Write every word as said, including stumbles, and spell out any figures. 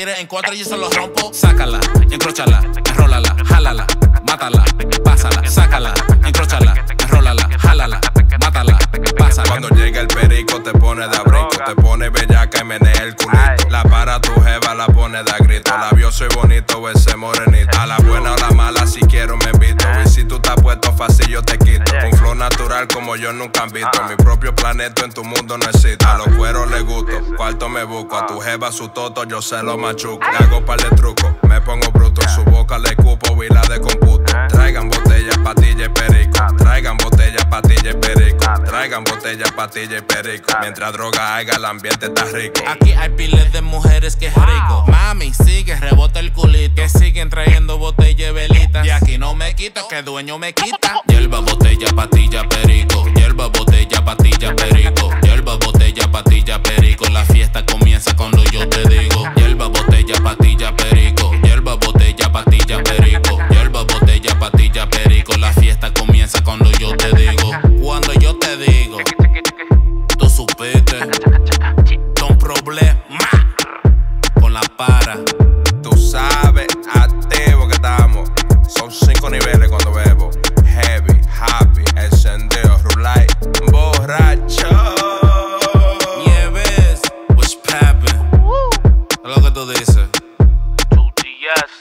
pires en cuatro y yo se los rompo. Sácala, encróchala, enrólala, jálala, mátala, pásala. Sácala, encróchala, enrólala, jálala, mátala, pásala. Cuando llega el perico te pone de abrigo, te pone bellaca y menea el culito. La para tu jeva la pone de a grito. La vio soy bonito o ese morenito. A la buena o la mala si quiero me invito. Y si tú estás puesto fácil yo te quito. Un flow natural como yo nunca han visto. Mi propio planeta en tu mundo no existe. A los cueros les gusto, cuarto me busco. A tu jeva su toto yo se lo machuco. Le hago par de trucos, me pongo bruto. En su boca le cupo y la de computo. Traigan botellas, patillas y perico. Traigan botellas, patillas y perico. Traigan botellas, patillas y perico. Mientras droga haya el ambiente está rico. Aquí hay piles de mujeres que es rico. Mami, sigue, rebota el culito. Que siguen trayendo botella y velitas. Y aquí no me quito, que dueño me quita. Hierba, botella, patilla, perico. Hierba, botella, patilla, perico. Hierba, botella, patilla, perico. La fiesta comienza cuando yo te digo. Hierba, botella, patilla, perico. Hierba, botella, patilla, perico. Hierba, botella, patilla, perico. La fiesta comienza cuando yo te digo. Cuando yo te digo, tú supiste. Con problema con la para. Tú sabes, activo que estamos. Son cinco niveles cuando bebo. Heavy, happy, encendido, rulay, borracho. Nieves, what's poppin'? Es lo que tú dices. Two D S